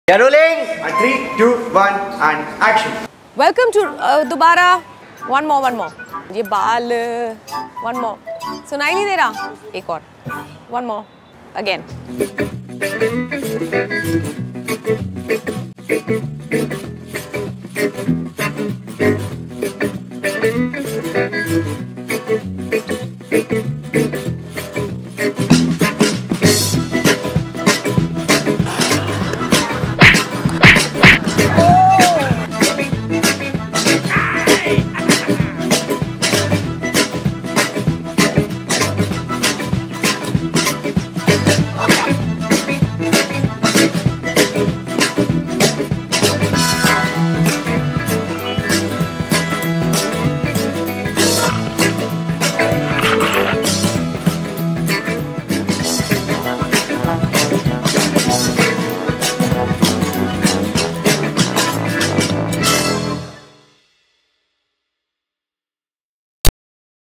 Yeah, rolling. And 3, 2, 1 and action. Welcome to दोबारा one more. ये बाल one more. सुनाई नहीं दे रहा? एक और. One more. Again.